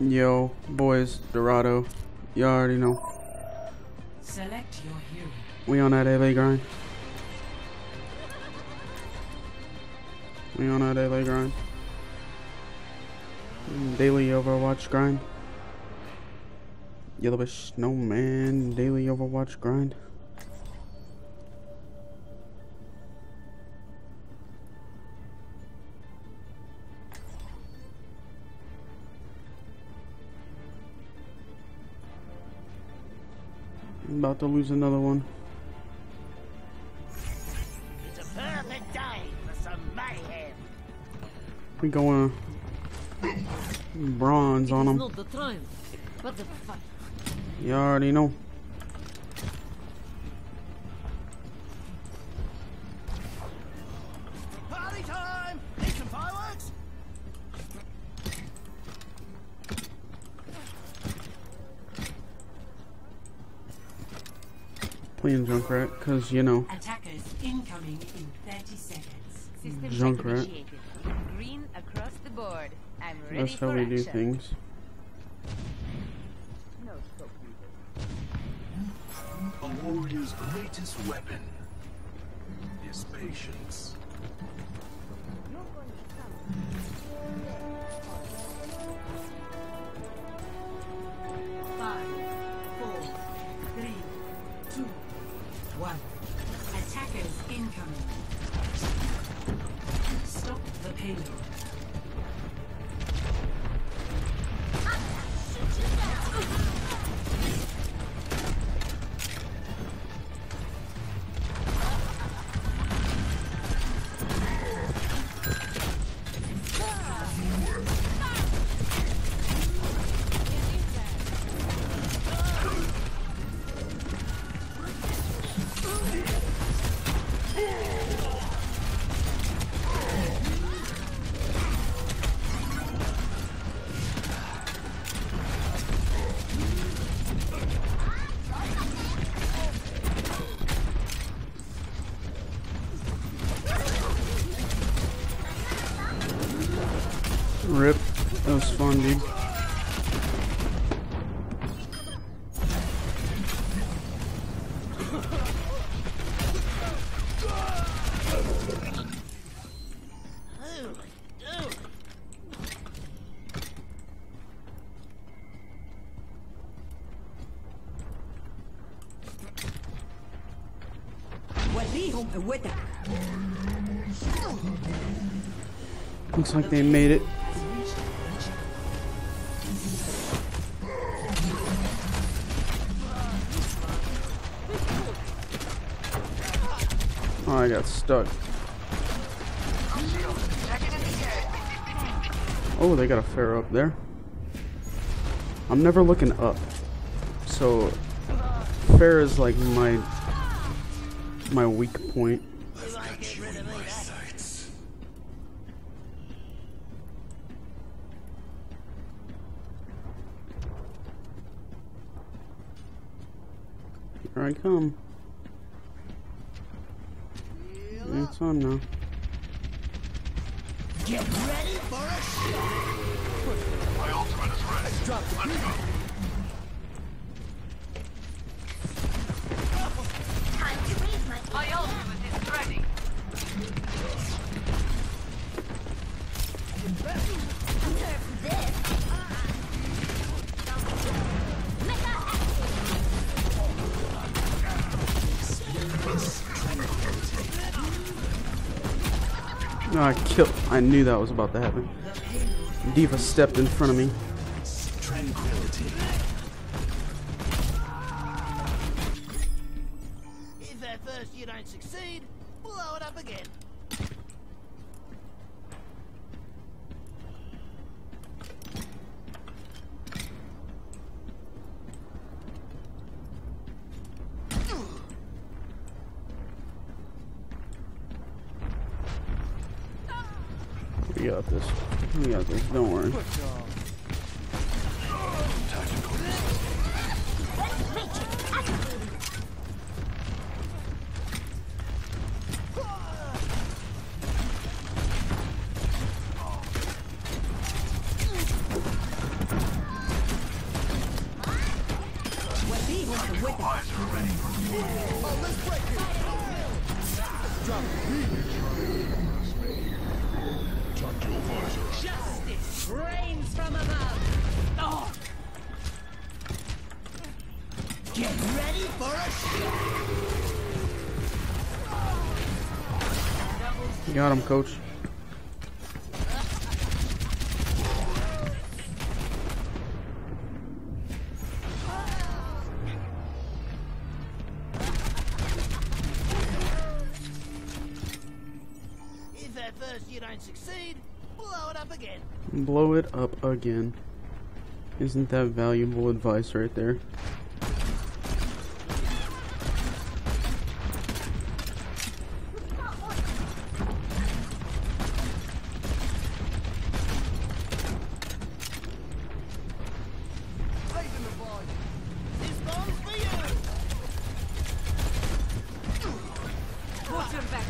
Yo, boys, Dorado. You already know. Select your hero. We on that LA grind. We on that LA grind. Daily Overwatch grind. YelowishSnowman daily Overwatch grind. I'm about to lose another one. It's a perfect day for some mayhem. We going bronze on them. Not the triumph, but the fight. You already know. Party time! Need some fireworks? Playing Junkrat, cause you know. Attackers incoming in 30 seconds. System check Junkrat. initiated. Green across the board. I'm ready That's how for we action. do things. No scope needed. A warrior's greatest weapon is patience. Five, four, three, two, one. Attackers incoming. Stop the payload. Rip. That was fun, dude. Looks like they made it. Oh, I got stuck. Oh, they got a fair up there. I'm never looking up. So, fair is like my weak point. I've got you in my sights. Here I come. It's on now. Get ready for a shot! My ultimate is ready. Let's go. Time to raise my ultimate is ready. Nerf this. Mega No, I knew that was about to happen. Diva stepped in front of me. Tranquility. If at first you don't succeed, blow it up again. We got this. We got this. Don't worry. Justice reigns from above. Oh. Get ready for a shot. You got him, coach. If at first you don't succeed, blow it up again. Blow it up again. Isn't that valuable advice right there? This bomb's for you. Quarterback.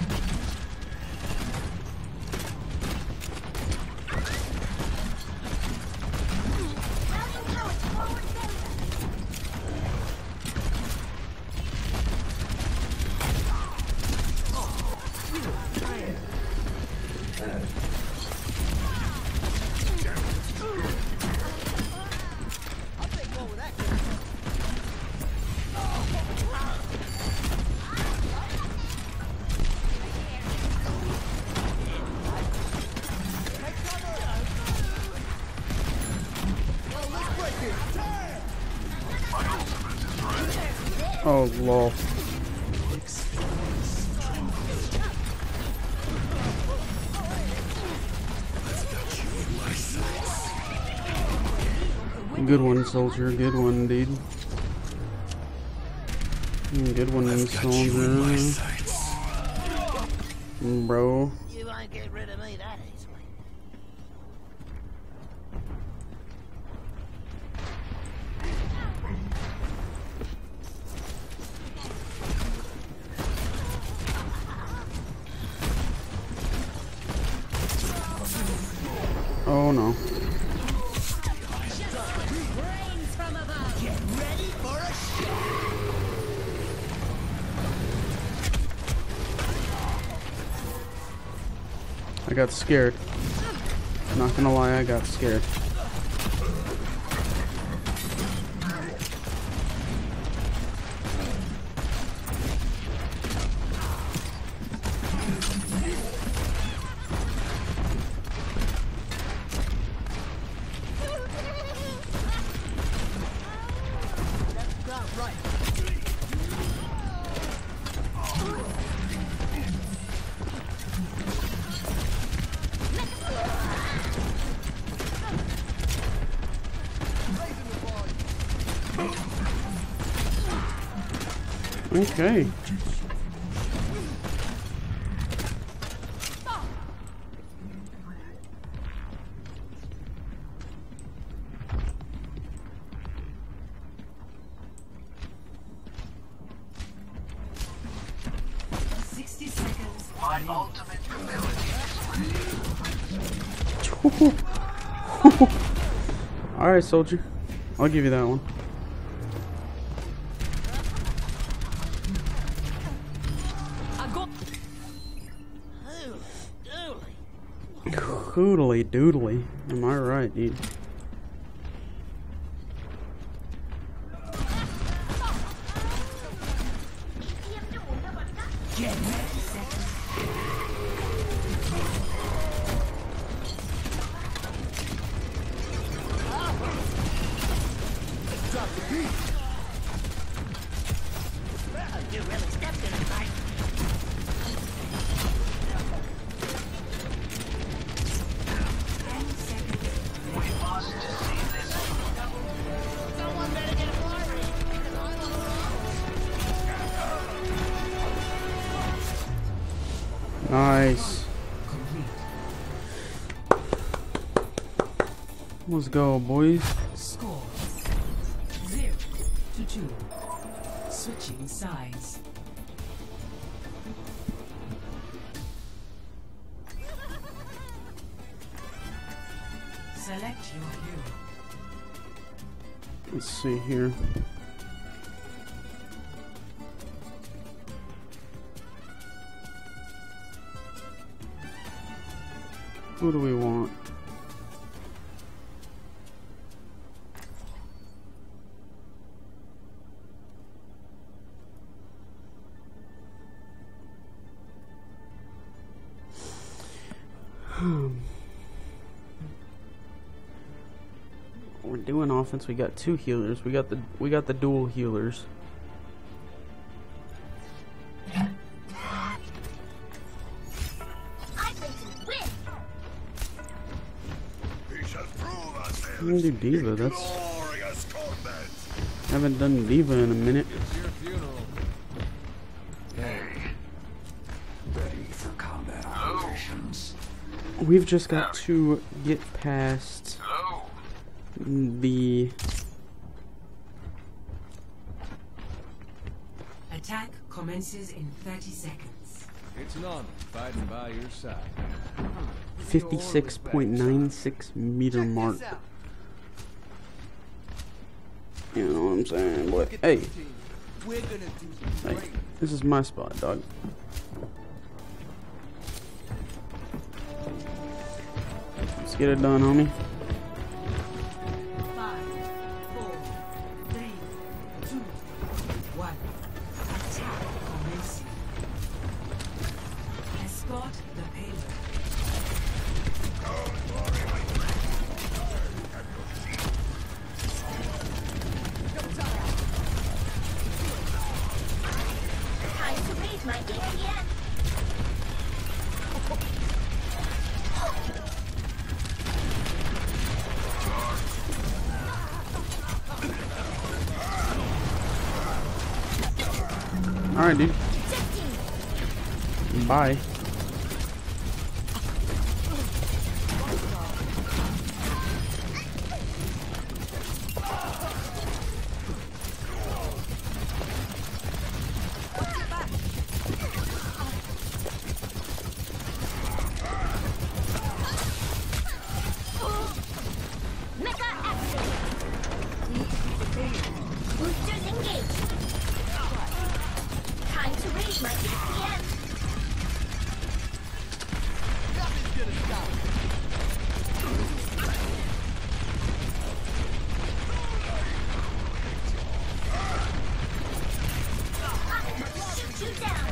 Oh, lol. Good one, soldier. Good one, dude. Good one, soldier. Bro. You won't get rid of me that easily. Oh no. Reigns from above. Get ready for a shot. I got scared. Not gonna lie, I got scared. Okay. My ultimate ability. Alright, soldier. I'll give you that one. Hoodly doodly. Am I right, dude? You really stepped in it, mate. Someone better get a fire in, because I'm on the road. Nice. Let's go, boys. Score 0-2. Switching sides. Select your hero. Let's see here. Who do we want? We're doing offense. We got 2 healers. We got the dual healers. I'm gonna do Diva. That's. Haven't done Diva in a minute. Ready for combat operations. We've just got to get past the. Attack commences in 30 seconds. It's none. Fighting by your side. 56.96 meter mark. You know what I'm saying, boy? Hey, hey, this is my spot, dog. Let's get it done, homie. 5, 4, 3, 2, 1. Attack commencing. Escort the payload. Time to raise my APN. Alright, dude. Bye. Mecha active. Boosters engaged. Time to raise my APN. Shoot you down.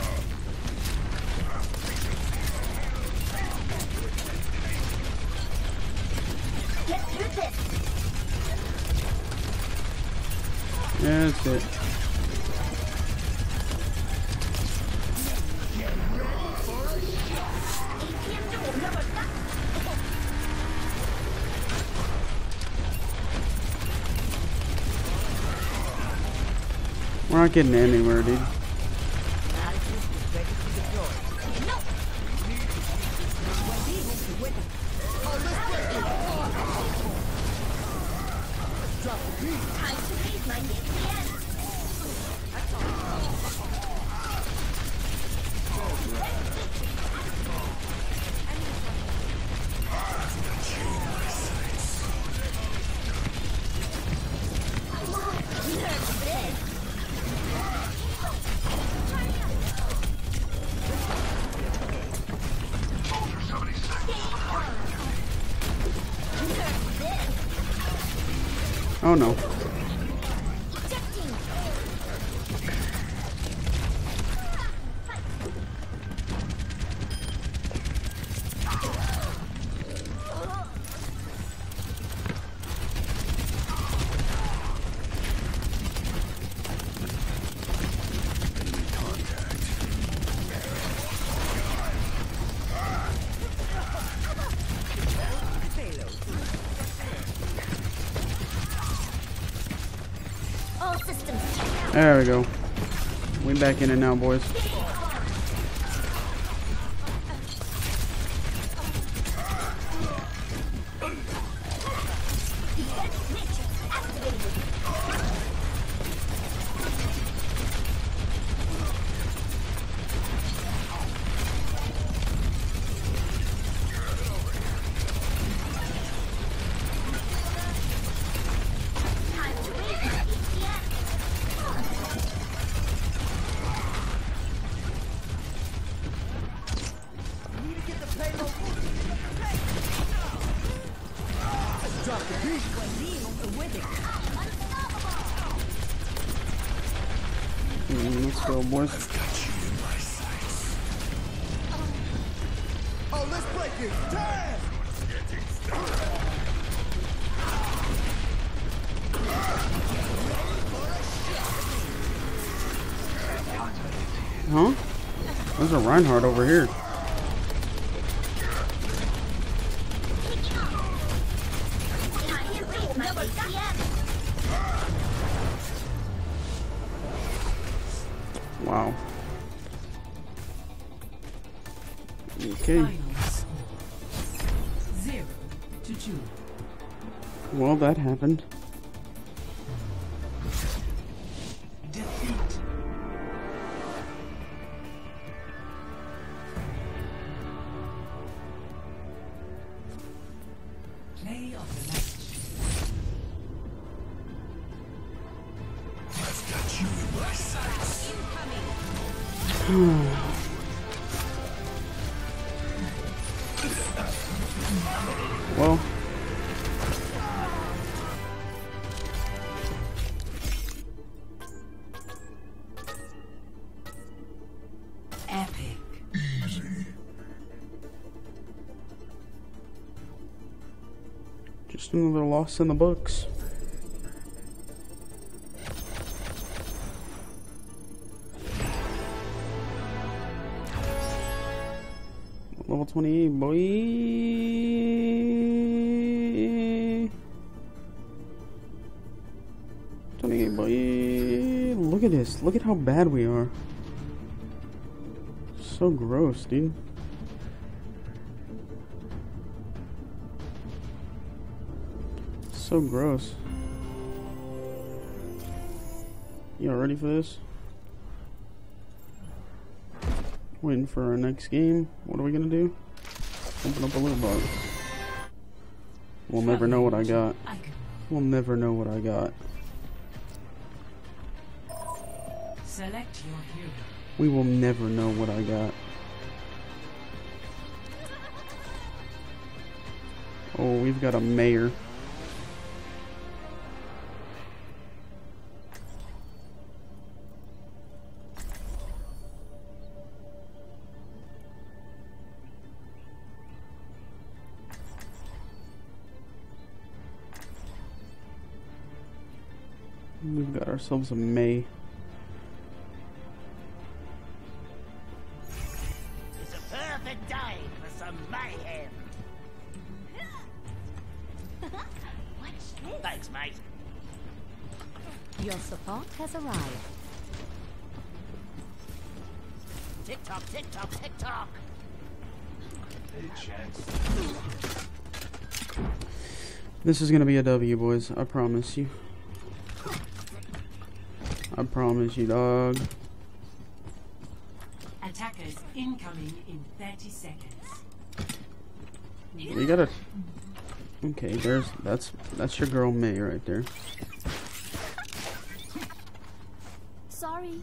Get through this. Yeah, that's it. We're not getting anywhere, dude. Time to raise my APN. Oh no. All systems checked out. There we go. We back in it now, boys. Defense matrix activated. Time to raise my APN. Let's go, boys. Oh, let's break it. Time! Huh? There's a Reinhardt over here. Wow. Okay. Finals. 0-2. Well, that happened. Defeat. Play of the match. Well. Epic. Just another loss in the books. Level 28, boy. 28, boy. Look at this. Look at how bad we are. So gross, dude. So gross. Y'all ready for this? Waiting for our next game. What are we gonna do? Open up a loot box. We'll never know what I got. We'll never know what I got. Select your hero. We will never know what I got. Oh, we've got a mayor. We've got ourselves a May. It's a perfect day for some mayhem. Thanks, mate. Your support has arrived. Tick tock, tick tock, tick tock. This is gonna be a W, boys. I promise you. I promise you, dog. Attackers incoming in 30 seconds. We gotta. Okay, that's your girl May right there. Sorry.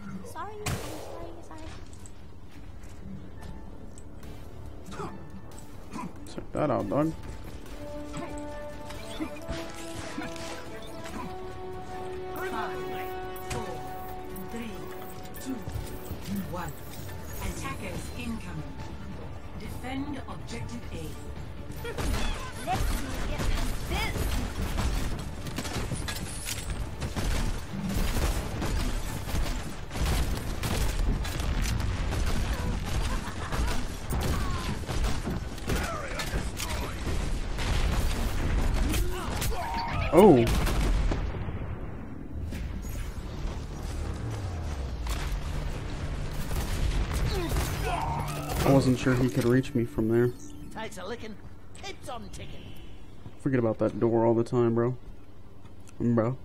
Check that out, dog. Attackers incoming. Defend objective A. Let's see you get past this. Oh. I wasn't sure he could reach me from there. Takes a licking, keeps on ticking. Forget about that door all the time, bro. Bro.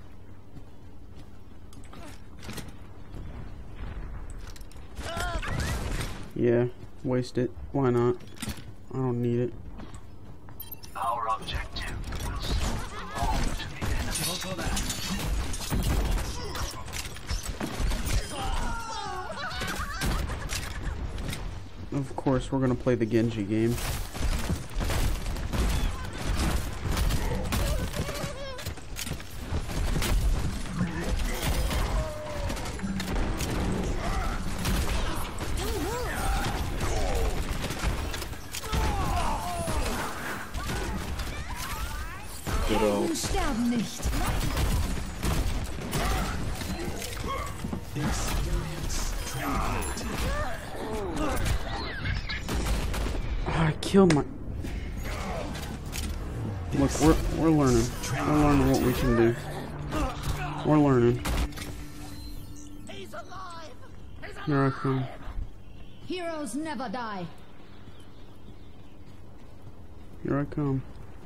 Yeah, waste it. Why not? I don't need it. Our objective will soon belong to the enemy. Of course, we're gonna play the Genji game. sterben nicht. I killed my... Look, we're learning. We're learning what we can do. We're learning. He's alive! Here I come. Heroes never die. Here I come.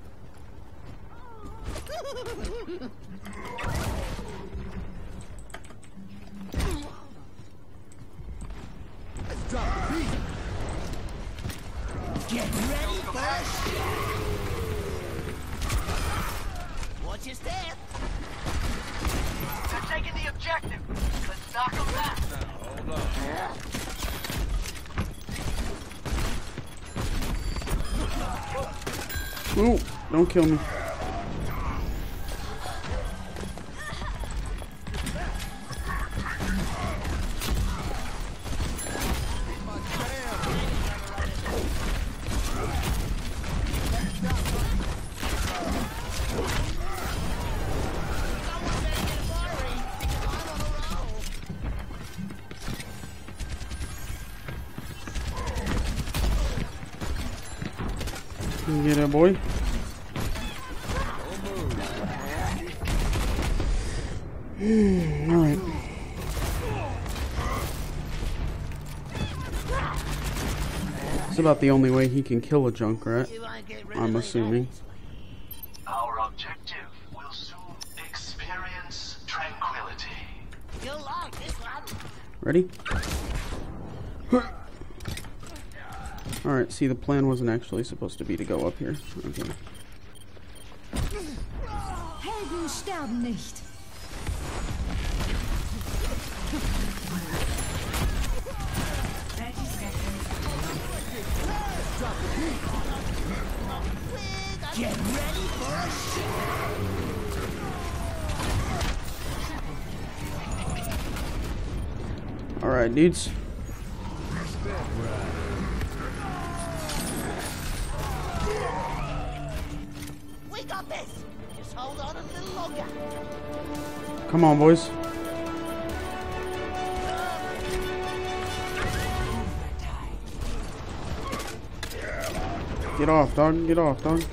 Get ready for a shot! Watch your step! They're taking the objective. Let's knock them back. Hold on. Ooh, don't kill me. You get it, boy. Alright. It's about the only way he can kill a Junkrat, I'm assuming. Our objective will soon experience tranquility. You'll like this one! Ready? Alright, see, the plan wasn't actually supposed to be to go up here. Okay. Helden sterben nicht. Get ready for a shot! Alright, dudes. We got this! Just hold on a little longer. Come on, boys. Get off, dog. Get off, dog.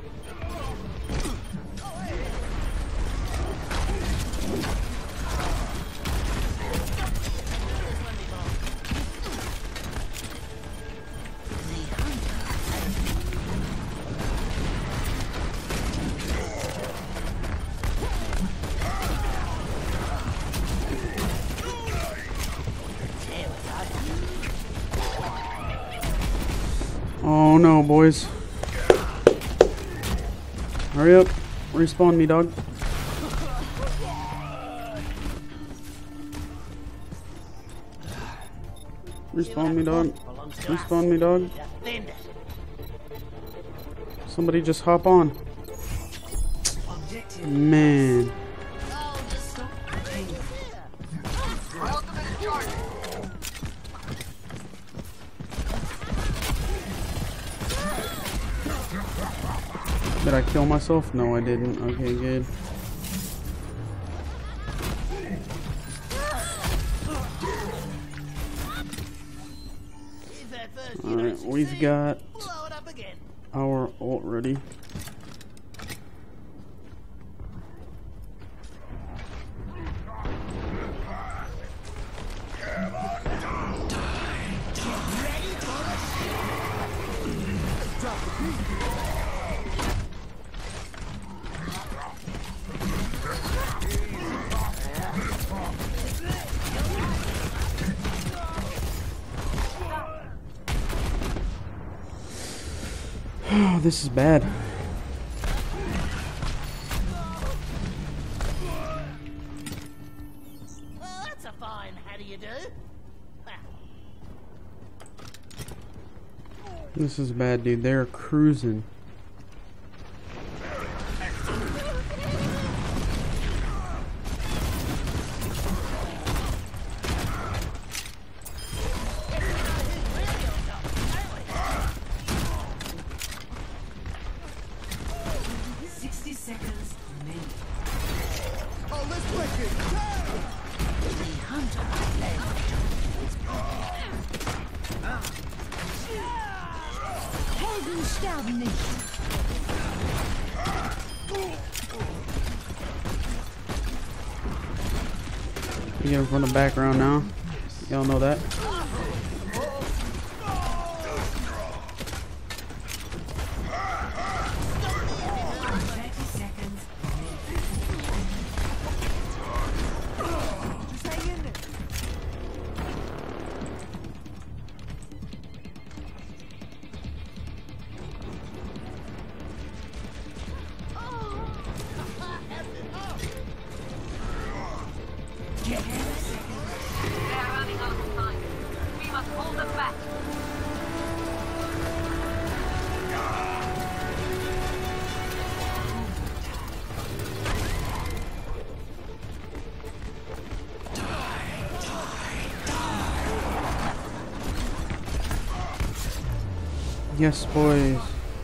Oh no, boys. Hurry up. Respawn me, dog. Respawn me, dog. Respawn me, dog. Somebody just hop on. Man. Did I kill myself? No, I didn't. Okay, good. Alright, we've got our ult ready. Oh, this is bad. Well, that's a fine how do you do? This is bad, dude. They're cruising. Helden sterben nicht. You get him from the background now. Y'all know that. Yes, boys.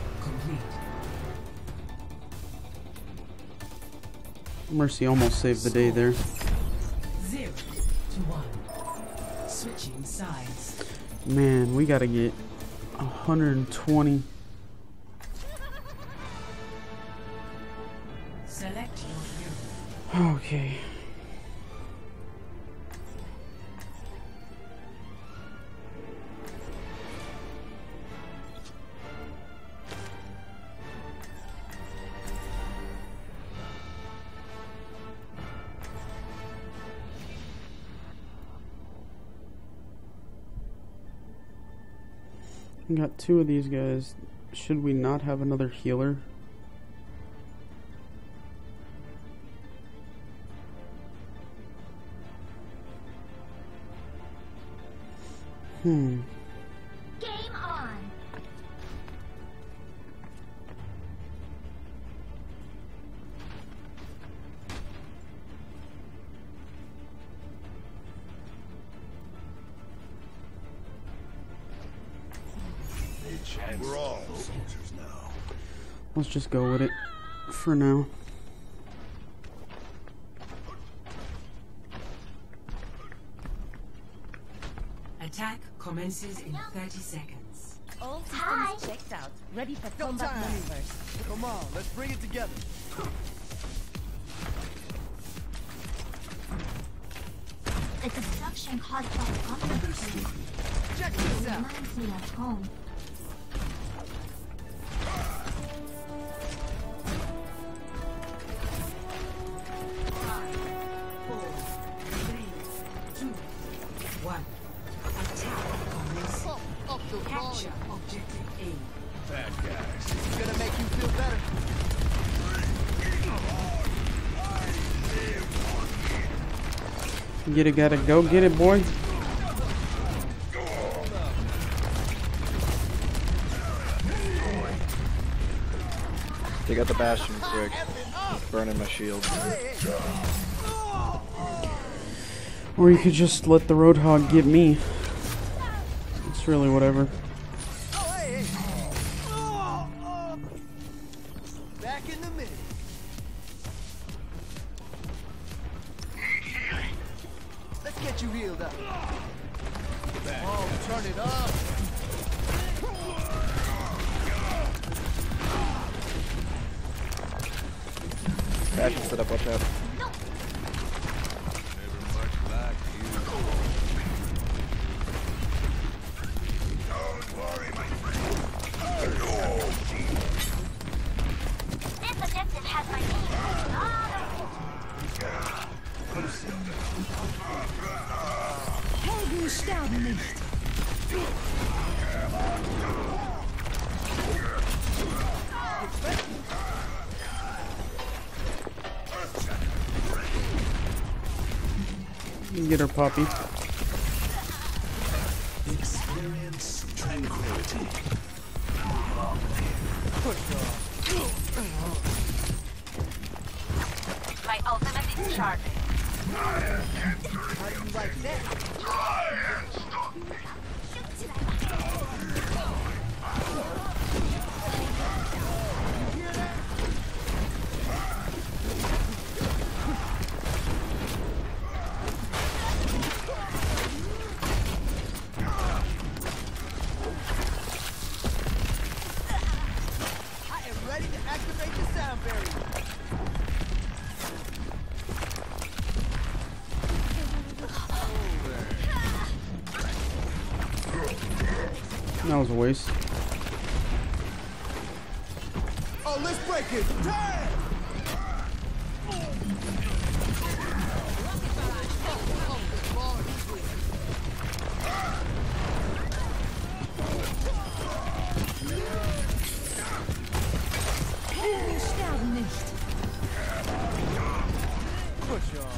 Mercy almost saved the day there. 0 to 1. Switching sides. Man, we gotta get 120. Select your hero. Okay. We got 2 of these guys. Should we not have another healer? Game on. We're all soldiers now. Let's just go with it for now. Attack commences in 30 seconds. All systems checked out. Ready for combat maneuvers. Come on, let's bring it together. The destruction caused by the Check this out. reminds me of home. Capture objective A. Bad guys. It's gonna make you feel better. Get it, gotta go get it, boy. Take out the bastion quick. It's burning my shield. Or you could just let the Roadhog get me. It's really whatever. Back in the minute. Let's get you healed up. Oh, turn it up. Bastion set up, watch out. This objective has my name. Helden sterben nicht. You can get her, Poppy. Experience tranquility. My ultimate is charging. How do you like that? That was a waste. Oh, let's break it. Damn! Helden sterben nicht. Push on.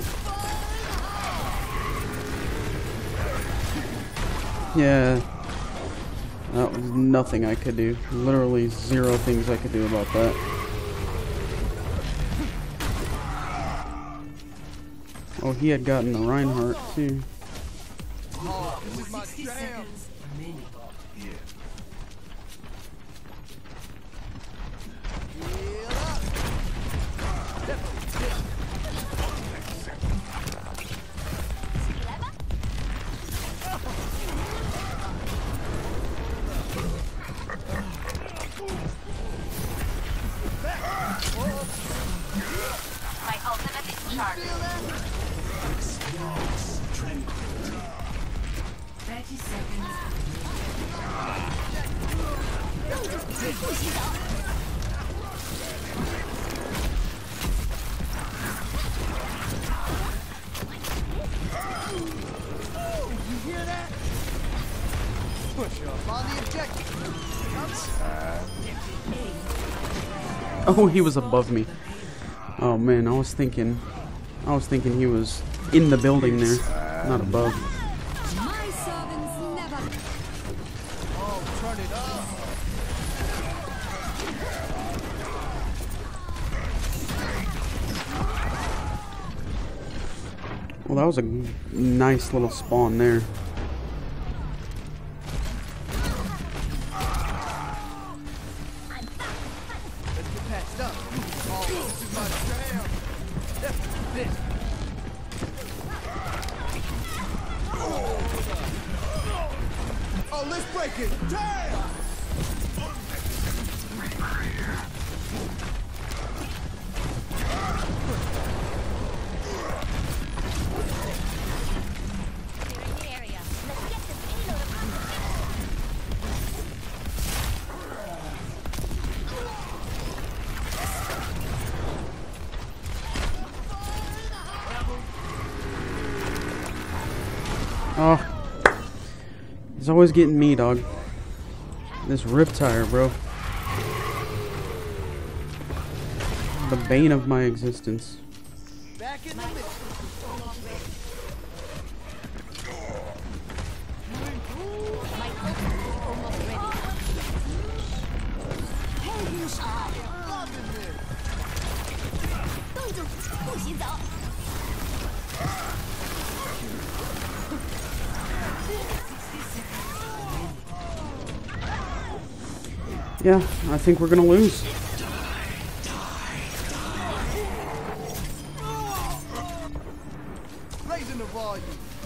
Yeah. That was nothing I could do. Literally 0 things I could do about that. Oh, he had gotten the Reinhardt too. Oh, this is my 60 jam. seconds remaining. Heal up. My ultimate is charged. Experience tranquility. 30 seconds. You hear that? Push up on the objective. Oh, he was above me. Oh man, I was thinking he was in the building there, not above. My servants never. Oh, turn it up. Well, that was a nice little spawn there. Let's get patched up. Oh, this is my jam. This. Oh, let's break it. Damn! Clearing the area. Let's get this payload across. Oh, he's always getting me, dog. This Riptire, bro. The bane of my existence. Back in the mix. My ultimate is almost ready. Helden sterben. Loving this. 冻住，不许走。 Yeah, I think we're gonna lose. Raising the volume.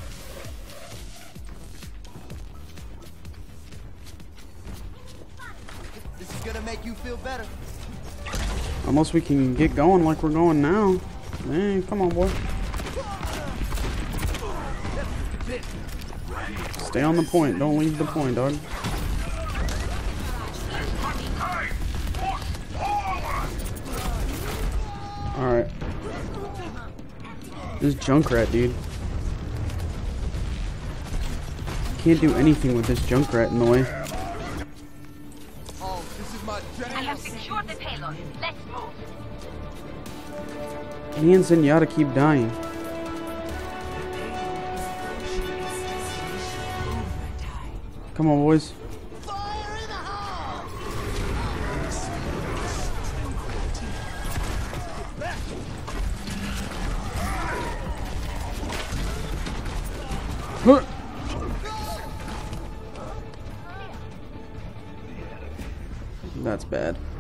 This is gonna make you feel better. Unless we can get going like we're going now. Man, come on, boy. Stay on the point. Don't leave the point, dog. Alright. This Junkrat, dude. Can't do anything with this Junkrat in the way. Oh, this is my I jam. have secured the payload. Let's move. Me and Zenyatta keep dying. Come on, boys. Fire in the hole! Huh. That's bad.